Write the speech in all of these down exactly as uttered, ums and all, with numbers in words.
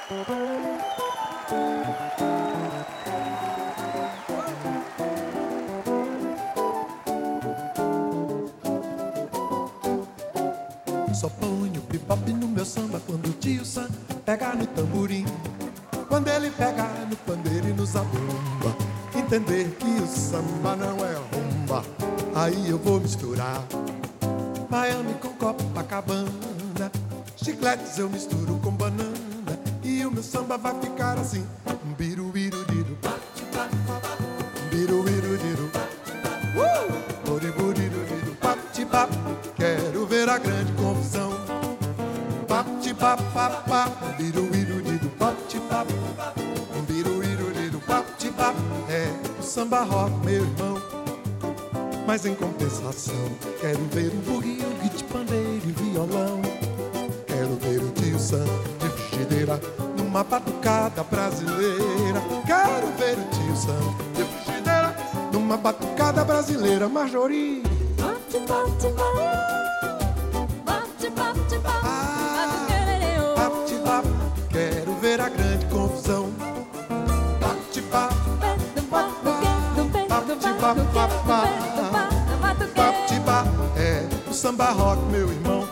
Só ponho bebop no meu samba quando o tio Sam pega no tamborim. Quando ele pega no pandeiro e no zabumba, entender que o samba não é rumba. Aí eu vou misturar Miami com Copacabana, chicletes eu misturo com banana, e o meu samba vai ficar assim. Biru biru diru, biru biru diru, buri buri diru, pap pap. Quero ver a grande confusão. Pap pap pap pap, biru biru diru, pap pap, biru biru diru, pap pap. É o samba rock, meu irmão. Mas em compensação, quero ver um bugue-ugue de pandeiro e violão. Quero ver o tio Sam de frigideira numa batucada brasileira. Quero ver o tio Sam de frigideira numa batucada brasileira. Marjorie, bate, bate, bate, bate, bate, bate. Quero ver a grande confusão. Bate, bate, bate, bate, bate. É o samba rock, meu irmão.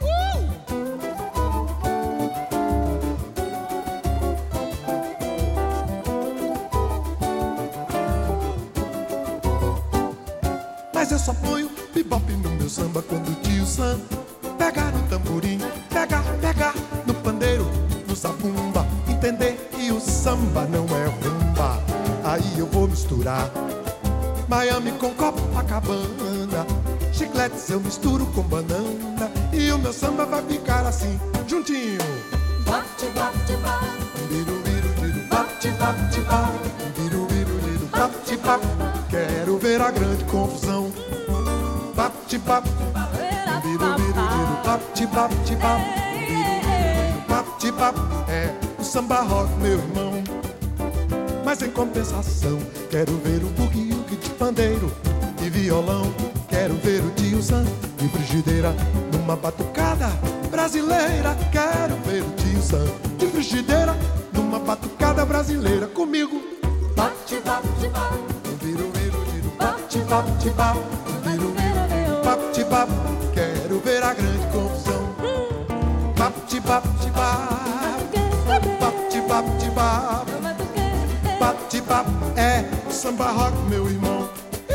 Mas eu só ponho bebop no meu samba quando o tio Sam pegar no tamborim, pegar, pegar no pandeiro, no zabumba, entender que o samba não é rumba. Aí eu vou misturar Miami com Copacabana, chicletes eu misturo com banana, e o meu samba vai ficar assim, juntinho. bate, bate, bate, Biru biru biru, bate, bate, bate, biru biru biru, bate, bate. Quero ver a grande confusão. Bate, bate, biru biru biru, bate, bate, bate, biru biru biru, bate, bate. É o samba rock, meu irmão. Mas em compensação, quero ver o bugue-ugue de pandeiro e violão. Quero ver o tio Sam de frigideira numa batucada brasileira. Quero ver o tio Sam de frigideira numa batucada brasileira. Comigo. bate, bate, bate, Biru biru biru, bate, bate, bate, biru biru biru, bate, bate. Quero ver a grande confusão. Bate, bate, bate, bate, bate, bate. Bate, bate, é o samba rock, meu irmão.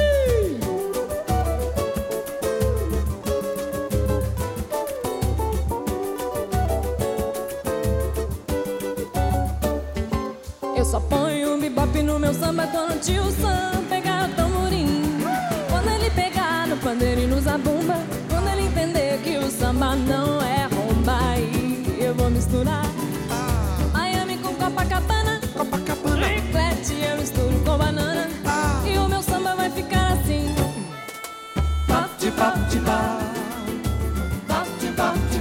Eu só ponho um bebop no meu samba quando o tio Sam pegar o tamborim. Quando ele pegar no pandeiro e no zabumba, quando ele entender que o samba não é rumba, aí eu vou misturar Miami com Copacabana, Copacabana, chiclete eu misturo com banana, ah. E o meu samba vai ficar assim. Bate, bate, bate, bate, bate,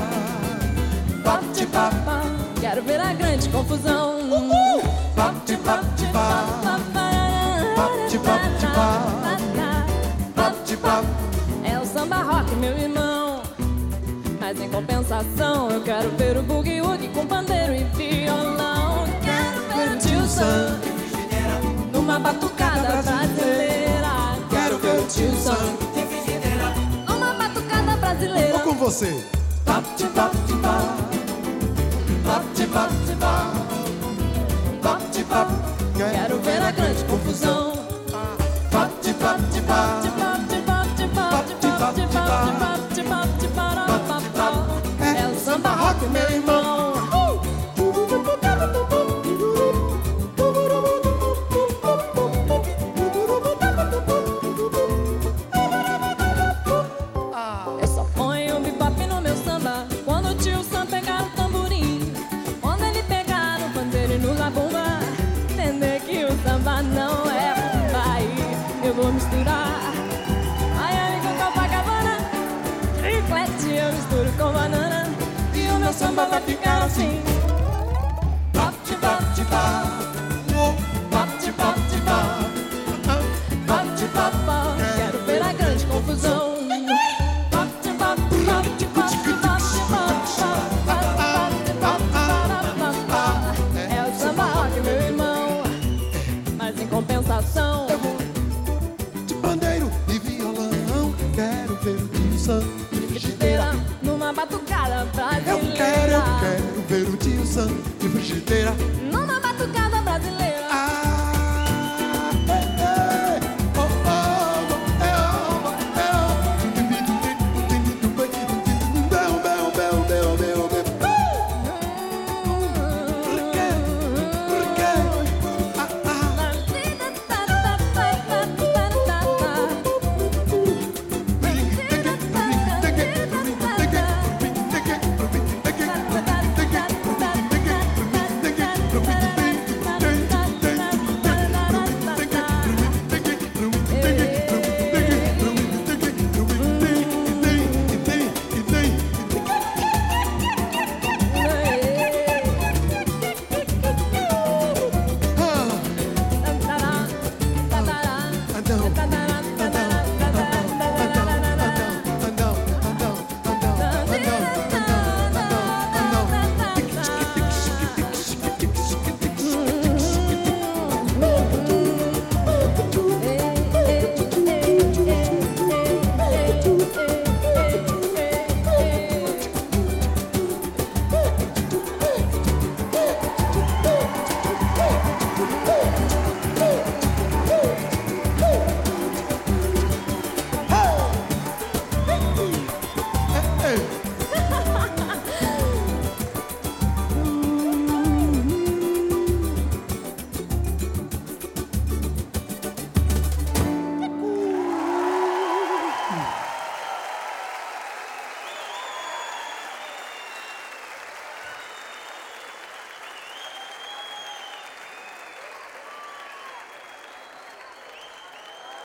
bate, bate. Quero ver a grande confusão. Bate, bate, bate, bate, bate, bate, bate. É o samba rock, meu irmão. Mas em compensação, eu quero ver o bugue-woogie com pandeiro e violão. Quero ver o tio Sam numa batucada brasileira. Quero ver o tio Sam numa batucada brasileira. Vou com você. Bate, bate, bate, bate, bate, bate, bate. Quero ver a grande confusão. Bate, bate, bate, Bate, bate, bate, bate, bate, bate, bate, bate. É o samba rock, meu irmão. Eu só ponho um bebop no meu samba quando o tio Sam pegar o tamborim. Quando ele pegar no pandeiro e no zabumba, entender que o samba não é rumba, aí eu vou misturar Miami com Copacabana, chiclete eu misturo com banana, e o meu samba vai ficar assim. bate, bate, bate, bate, bate, bate, bate. Quero ver a grande confusão. Bate, bate, bate, bate, bate, bate, bate, bate, bate, bate, bate. batucada brasileira. Eu quero, eu quero ver o tio Sam de frigideira. Numa batucada